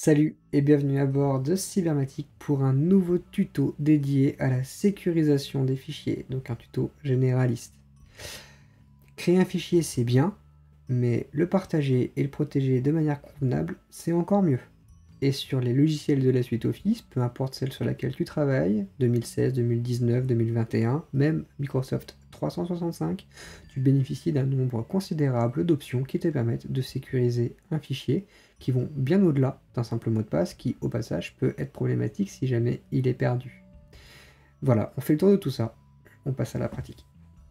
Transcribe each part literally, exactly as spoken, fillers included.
Salut et bienvenue à bord de Cybermatic pour un nouveau tuto dédié à la sécurisation des fichiers, donc un tuto généraliste. Créer un fichier c'est bien, mais le partager et le protéger de manière convenable c'est encore mieux. Et sur les logiciels de la suite Office, peu importe celle sur laquelle tu travailles, deux mille seize, deux mille dix-neuf, deux mille vingt et un, même Microsoft trois cent soixante-cinq, tu bénéficies d'un nombre considérable d'options qui te permettent de sécuriser un fichier qui vont bien au-delà d'un simple mot de passe qui, au passage, peut être problématique si jamais il est perdu. Voilà, on fait le tour de tout ça, on passe à la pratique.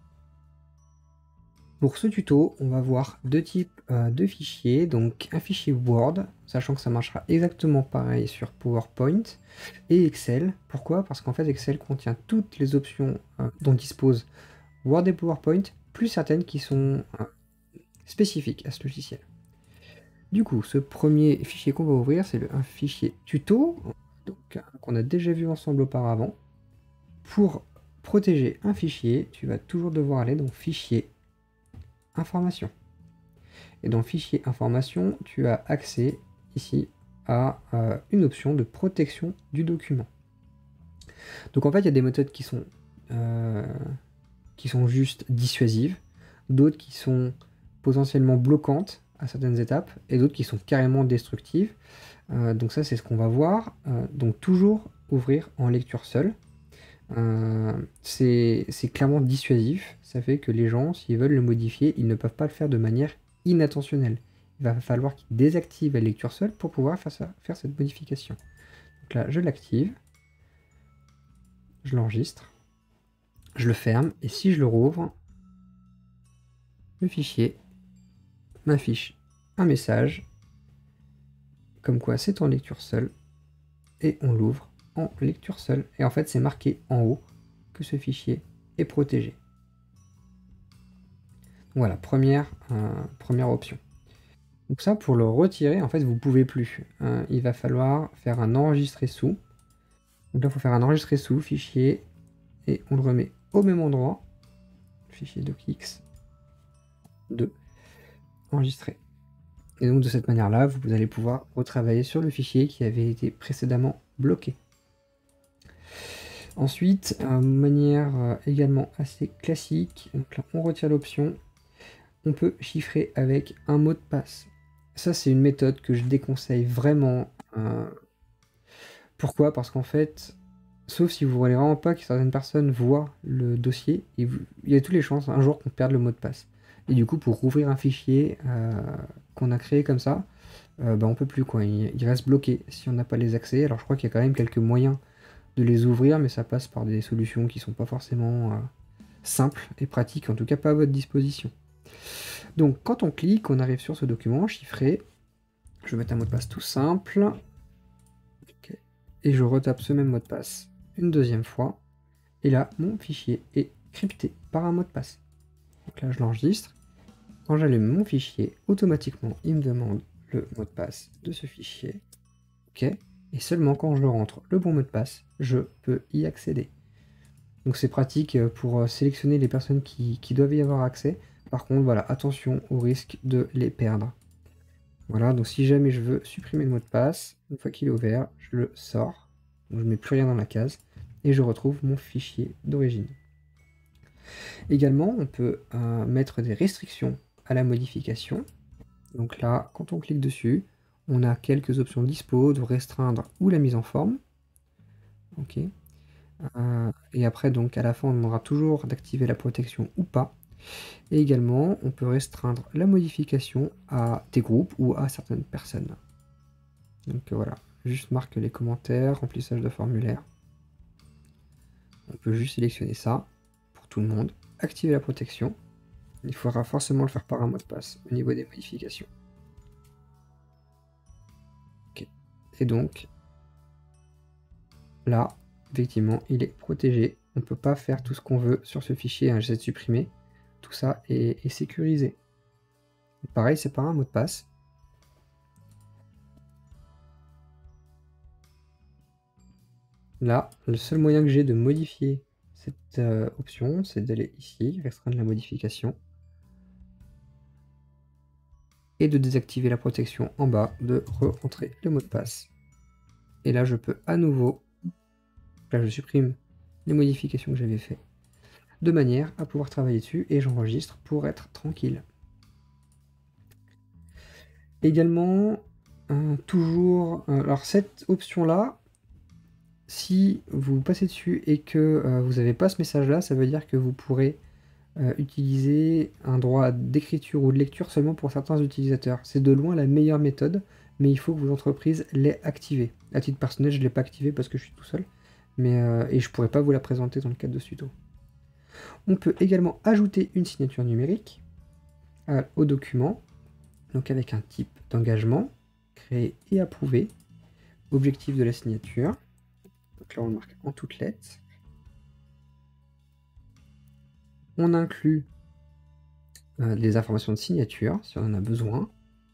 Pour ce tuto, on va voir deux types euh, de fichiers, donc un fichier Word, sachant que ça marchera exactement pareil sur PowerPoint, et Excel. Pourquoi? Parce qu'en fait Excel contient toutes les options euh, dont disposent Word et PowerPoint, plus certaines qui sont euh, spécifiques à ce logiciel. Du coup, ce premier fichier qu'on va ouvrir, c'est un fichier tuto, donc qu'on a déjà vu ensemble auparavant. Pour protéger un fichier, tu vas toujours devoir aller dans Fichier, Information. Et dans Fichier Information, tu as accès ici à euh, une option de protection du document. Donc en fait, il y a des méthodes qui sont, euh, qui sont juste dissuasives, d'autres qui sont potentiellement bloquantes à certaines étapes, et d'autres qui sont carrément destructives. Euh, donc ça, c'est ce qu'on va voir. Euh, donc toujours ouvrir en lecture seule. Euh, c'est clairement dissuasif, ça fait que les gens, s'ils veulent le modifier, ils ne peuvent pas le faire de manière inattentionnelle. Il va falloir qu'ils désactivent la lecture seule pour pouvoir faire, ça, faire cette modification. Donc là, je l'active, je l'enregistre, je le ferme, et si je le rouvre, le fichier m'affiche un message, comme quoi c'est en lecture seule, et on l'ouvre en lecture seule. Et en fait, c'est marqué en haut que ce fichier est protégé. Voilà, première, euh, première option. Donc ça, pour le retirer, en fait, vous ne pouvez plus. Euh, il va falloir faire un enregistrer sous. Donc là, il faut faire un enregistrer sous, fichier, et on le remet au même endroit. Fichier docx deux, enregistrer. Et donc de cette manière-là, vous allez pouvoir retravailler sur le fichier qui avait été précédemment bloqué. Ensuite, euh, manière euh, également assez classique, donc là, on retire l'option. On peut chiffrer avec un mot de passe. Ça, c'est une méthode que je déconseille vraiment. Euh, pourquoi? Parce qu'en fait, sauf si vous voulez vraiment pas que certaines personnes voient le dossier, et vous, il y a toutes les chances un jour qu'on perde le mot de passe. Et du coup, pour rouvrir un fichier euh, qu'on a créé comme ça, euh, bah, on peut plus, quoi. Il, il reste bloqué si on n'a pas les accès. Alors je crois qu'il y a quand même quelques moyens de les ouvrir, mais ça passe par des solutions qui sont pas forcément euh, simples et pratiques, en tout cas pas à votre disposition. Donc quand on clique, on arrive sur ce document chiffré. Je vais mettre un mot de passe tout simple. Okay. Et je retape ce même mot de passe une deuxième fois. Et là, mon fichier est crypté par un mot de passe. Donc là, je l'enregistre. Quand j'allume mon fichier, automatiquement, il me demande le mot de passe de ce fichier. OK. Et seulement quand je rentre le bon mot de passe, je peux y accéder. Donc c'est pratique pour sélectionner les personnes qui, qui doivent y avoir accès. Par contre, voilà, attention au risque de les perdre. Voilà, donc si jamais je veux supprimer le mot de passe, une fois qu'il est ouvert, je le sors. Donc je ne mets plus rien dans la case et je retrouve mon fichier d'origine. Également, on peut euh, mettre des restrictions à la modification. Donc là, quand on clique dessus, on a quelques options dispo de restreindre ou la mise en forme. Ok. Euh, et après, donc à la fin, on aura toujours d'activer la protection ou pas. Et également, on peut restreindre la modification à des groupes ou à certaines personnes. Donc euh, voilà, juste marque les commentaires, remplissage de formulaire. On peut juste sélectionner ça pour tout le monde. Activer la protection. Il faudra forcément le faire par un mot de passe au niveau des modifications. Ok. Et donc, là, effectivement, il est protégé. On ne peut pas faire tout ce qu'on veut sur ce fichier. Hein, j'essaie de supprimer. Tout ça est, est sécurisé. Et pareil, c'est par un mot de passe. Là, le seul moyen que j'ai de modifier cette euh, option, c'est d'aller ici, restreindre la modification. et de désactiver la protection en bas, de re-rentrer le mot de passe. Et là, je peux à nouveau, là je supprime les modifications que j'avais fait, de manière à pouvoir travailler dessus, et j'enregistre pour être tranquille. Également, euh, toujours, euh, alors cette option-là, si vous passez dessus et que euh, vous n'avez pas ce message-là, ça veut dire que vous pourrez euh, utiliser un droit d'écriture ou de lecture seulement pour certains utilisateurs. C'est de loin la meilleure méthode, mais il faut que vos entreprises l'aient activée. À titre personnel, je ne l'ai pas activée parce que je suis tout seul, mais, euh, et je ne pourrais pas vous la présenter dans le cadre de ce tuto. On peut également ajouter une signature numérique à, au document, donc avec un type d'engagement, créé et approuvé, objectif de la signature. Donc là, on le marque en toutes lettres. On inclut euh, les informations de signature, si on en a besoin.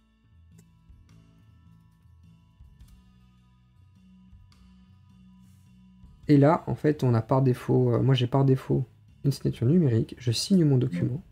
Et là, en fait, on a par défaut, euh, moi j'ai par défaut une signature numérique, je signe mon document.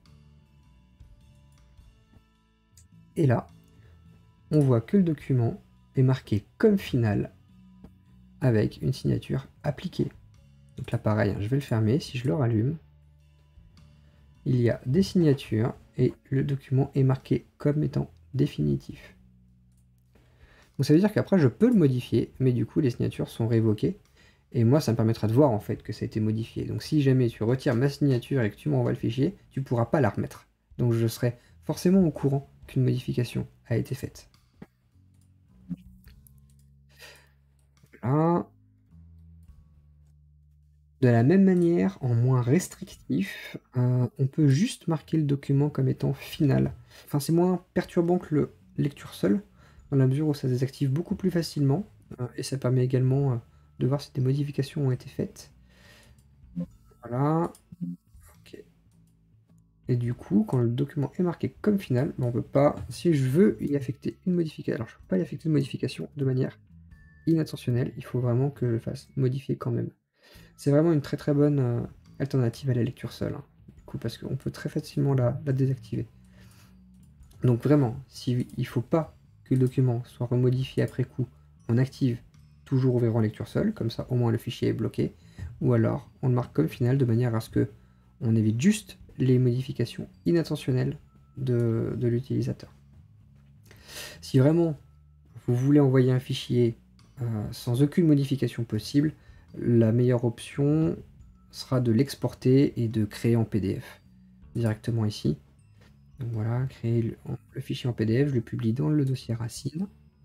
Et là, on voit que le document est marqué comme final avec une signature appliquée. Donc là, pareil, hein, je vais le fermer. Si je le rallume, il y a des signatures et le document est marqué comme étant définitif. Donc ça veut dire qu'après, je peux le modifier, mais du coup, les signatures sont révoquées. Et moi, ça me permettra de voir en fait que ça a été modifié. Donc si jamais tu retires ma signature et que tu m'envoies le fichier, tu ne pourras pas la remettre. Donc je serai forcément au courant qu'une modification a été faite. Voilà. De la même manière, en moins restrictif, euh, on peut juste marquer le document comme étant final. Enfin, c'est moins perturbant que le lecture seul, dans la mesure où ça désactive beaucoup plus facilement, euh, et ça permet également euh, de voir si des modifications ont été faites. Voilà. Ok. Et du coup, quand le document est marqué comme final, ben on peut pas, si je veux y affecter une modification, alors je ne peux pas y affecter une modification de manière inattentionnelle, il faut vraiment que je le fasse modifier quand même. C'est vraiment une très très bonne euh, alternative à la lecture seule, hein, du coup, parce qu'on peut très facilement la, la désactiver. Donc vraiment, s'il ne faut pas que le document soit remodifié après coup, on active toujours ouvert en lecture seule, comme ça au moins le fichier est bloqué, ou alors on le marque comme final de manière à ce que on évite juste les modifications inattentionnelles de, de l'utilisateur. Si vraiment vous voulez envoyer un fichier euh, sans aucune modification possible, la meilleure option sera de l'exporter et de créer en P D F directement ici. Donc voilà, créer le, le fichier en P D F, je le publie dans le dossier racine.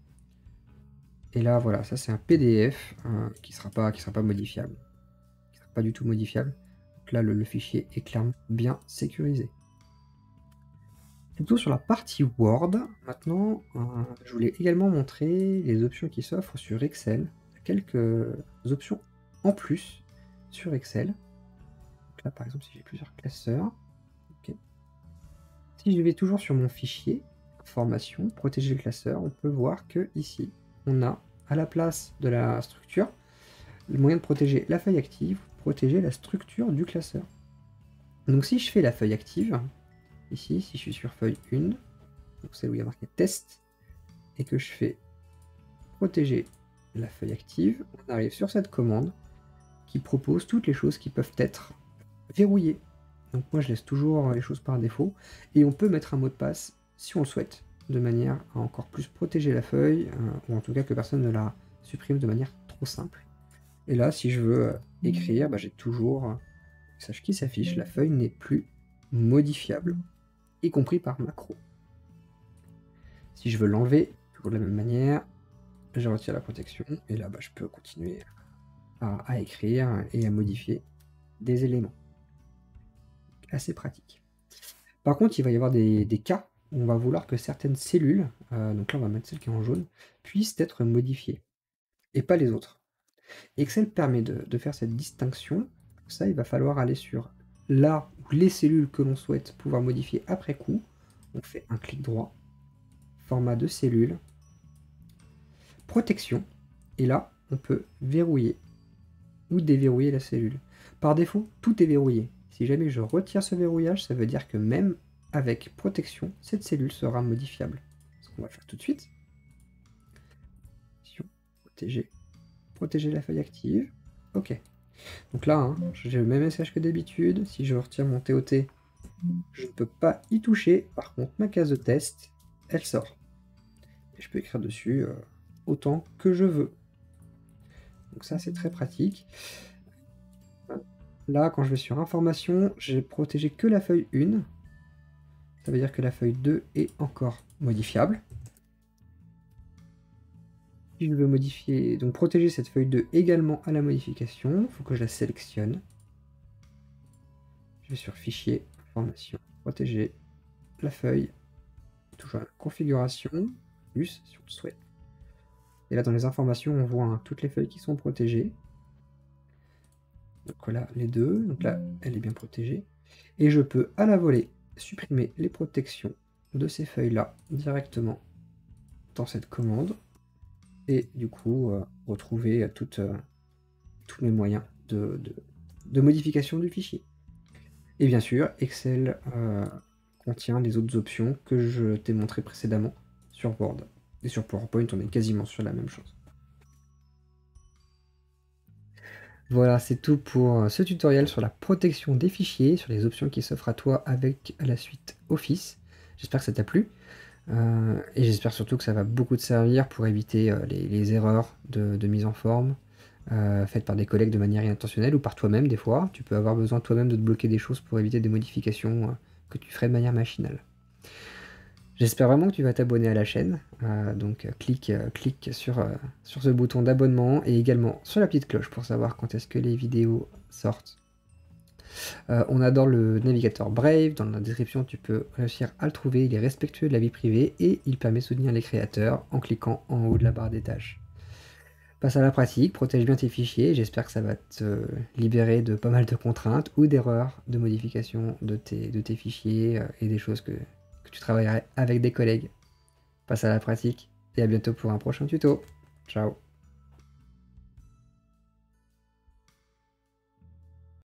Et là, voilà, ça c'est un P D F euh, qui ne sera pas, qui sera pas modifiable. Qui sera pas du tout modifiable. Donc là, le, le fichier est clairement bien sécurisé. Plutôt sur la partie Word, maintenant, euh, je voulais également montrer les options qui s'offrent sur Excel. Quelques options en plus sur Excel. Donc là, par exemple, si j'ai plusieurs classeurs, okay. Si je vais toujours sur mon fichier, information, protéger le classeur, on peut voir que ici, on a à la place de la structure, le moyen de protéger la feuille active, protéger la structure du classeur. Donc si je fais la feuille active, ici, si je suis sur feuille un, donc celle où il y a marqué test, et que je fais protéger la feuille active, on arrive sur cette commande qui propose toutes les choses qui peuvent être verrouillées. Donc moi je laisse toujours les choses par défaut, et on peut mettre un mot de passe si on le souhaite, de manière à encore plus protéger la feuille, euh, ou en tout cas que personne ne la supprime de manière trop simple. Et là, si je veux euh, écrire, bah, j'ai toujours un message qui s'affiche, la feuille n'est plus modifiable, y compris par macro. Si je veux l'enlever, toujours de la même manière, je retire la protection, et là bah, je peux continuer à, à écrire et à modifier des éléments. Assez pratique. Par contre, il va y avoir des, des cas où on va vouloir que certaines cellules, euh, donc là on va mettre celle qui est en jaune, puissent être modifiées, et pas les autres. Excel permet de, de faire cette distinction. Pour ça, il va falloir aller sur là où les cellules que l'on souhaite pouvoir modifier après coup. On fait un clic droit, format de cellule, protection, et là, on peut verrouiller ou déverrouiller la cellule. Par défaut, tout est verrouillé. Si jamais je retire ce verrouillage, ça veut dire que même avec protection, cette cellule sera modifiable. qu'on va faire tout de suite. Protéger. Protéger la feuille active. Ok. Donc là, hein, j'ai le même message que d'habitude. Si je retire mon T O T, je ne peux pas y toucher. Par contre, ma case de test, elle sort. Et je peux écrire dessus euh, autant que je veux. Donc ça, c'est très pratique. Là, quand je vais sur information, j'ai protégé que la feuille un. Ça veut dire que la feuille deux est encore modifiable. Si je veux modifier, donc protéger cette feuille deux également à la modification, il faut que je la sélectionne. Je vais sur Fichier, Information, Protéger la feuille, toujours la configuration, plus si on le souhaite. Et là, dans les informations, on voit hein, toutes les feuilles qui sont protégées. Donc voilà, les deux. Donc là, elle est bien protégée. Et je peux, à la volée, supprimer les protections de ces feuilles-là directement dans cette commande. Et du coup, euh, retrouver toutes, euh, tous mes moyens de, de, de modification du fichier. Et bien sûr, Excel euh, contient les autres options que je t'ai montré précédemment sur Word. Et sur PowerPoint, on est quasiment sur la même chose. Voilà, c'est tout pour ce tutoriel sur la protection des fichiers, sur les options qui s'offrent à toi avec la suite Office. J'espère que ça t'a plu. Euh, et j'espère surtout que ça va beaucoup te servir pour éviter euh, les, les erreurs de, de mise en forme euh, faites par des collègues de manière inintentionnelle ou par toi-même des fois. Tu peux avoir besoin toi-même de te bloquer des choses pour éviter des modifications euh, que tu ferais de manière machinale. J'espère vraiment que tu vas t'abonner à la chaîne, euh, donc euh, clique, euh, clique sur, euh, sur ce bouton d'abonnement et également sur la petite cloche pour savoir quand est-ce que les vidéos sortent. Euh, on adore le navigateur Brave, dans la description tu peux réussir à le trouver, il est respectueux de la vie privée et il permet de soutenir les créateurs en cliquant en haut de la barre des tâches. Passe à la pratique, protège bien tes fichiers, j'espère que ça va te libérer de pas mal de contraintes ou d'erreurs de modification de tes, de tes fichiers euh, et des choses que, que tu travaillerais avec des collègues. Passe à la pratique et à bientôt pour un prochain tuto. Ciao.